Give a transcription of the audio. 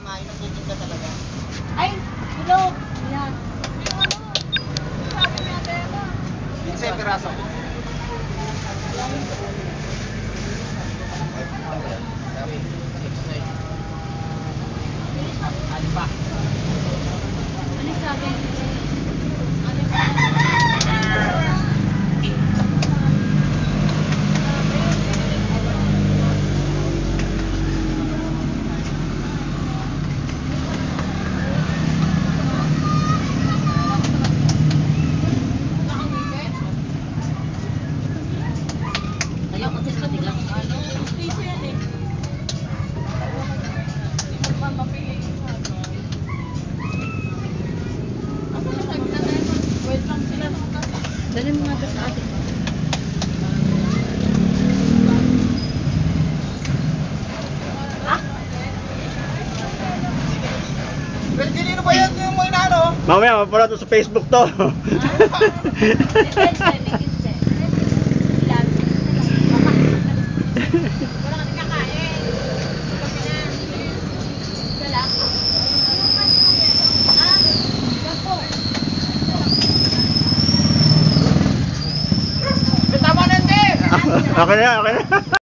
nga, yun ang titinda talaga. Ay, hello. Yan. Sabi niya, Tera. 15 piraso. Ano pa? Ano sabi? Ayaw kasi sa kanila. Piso yan eh. Hindi mo pa mapili. Ako siya nagtanay. Wait lang sila. Dali mo nga ito sa atin. Well, kanino ba yan yung mga inaano? Mamaya, mapanood to sa Facebook to. Wala kami kakain. Kami na. Wala. Ah, bako. Tama na, hindi! Okay na, okay na.